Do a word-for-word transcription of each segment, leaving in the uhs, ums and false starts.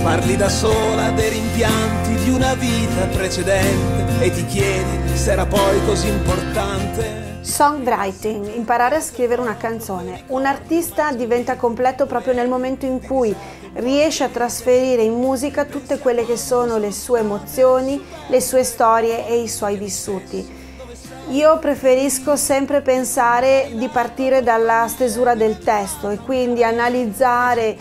Parli da sola dei rimpianti di una vita precedente e ti chiedi se era poi così importante. Songwriting, imparare a scrivere una canzone. Un artista diventa completo proprio nel momento in cui riesce a trasferire in musica tutte quelle che sono le sue emozioni, le sue storie e i suoi vissuti. Io preferisco sempre pensare di partire dalla stesura del testo e quindi analizzare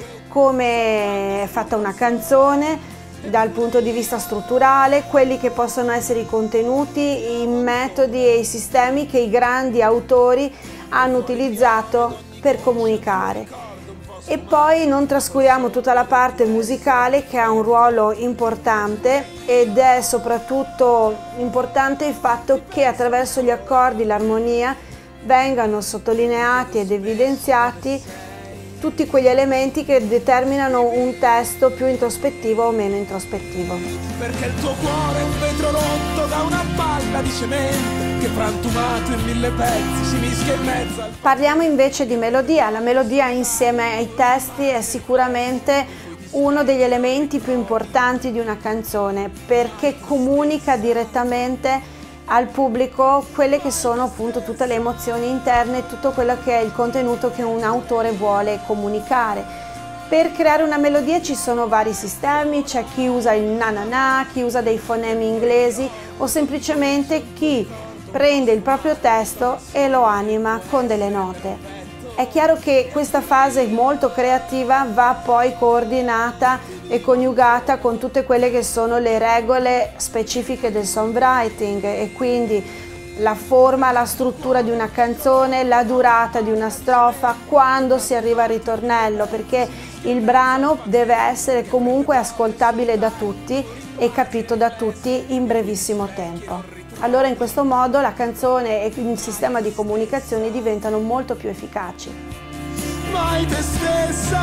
come è fatta una canzone dal punto di vista strutturale, quelli che possono essere i contenuti, i metodi e i sistemi che i grandi autori hanno utilizzato per comunicare. E poi non trascuriamo tutta la parte musicale che ha un ruolo importante ed è soprattutto importante il fatto che attraverso gli accordi, l'armonia, vengano sottolineati ed evidenziati tutti quegli elementi che determinano un testo più introspettivo o meno introspettivo. Perché il tuo cuore è un vetro rotto da una palla di cemento che frantumato in mille pezzi si mischia in mezzo al... Parliamo invece di melodia. La melodia insieme ai testi è sicuramente uno degli elementi più importanti di una canzone perché comunica direttamente al pubblico quelle che sono appunto tutte le emozioni interne, tutto quello che è il contenuto che un autore vuole comunicare. Per creare una melodia ci sono vari sistemi, c'è chi usa il na na na, chi usa dei fonemi inglesi o semplicemente chi prende il proprio testo e lo anima con delle note. È chiaro che questa fase molto creativa va poi coordinata e coniugata con tutte quelle che sono le regole specifiche del songwriting e quindi la forma, la struttura di una canzone, la durata di una strofa, quando si arriva al ritornello, perché il brano deve essere comunque ascoltabile da tutti e capito da tutti in brevissimo tempo. Allora in questo modo la canzone e il sistema di comunicazione diventano molto più efficaci. Mai te stessa,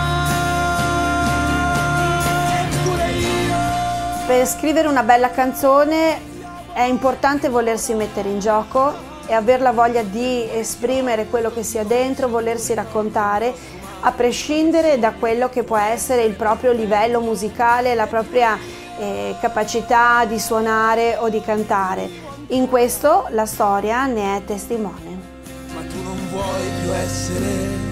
pure io. Per scrivere una bella canzone è importante volersi mettere in gioco e aver la voglia di esprimere quello che sia dentro, volersi raccontare, a prescindere da quello che può essere il proprio livello musicale, la propria eh, capacità di suonare o di cantare. In questo la storia ne è testimone. Ma tu non vuoi più essere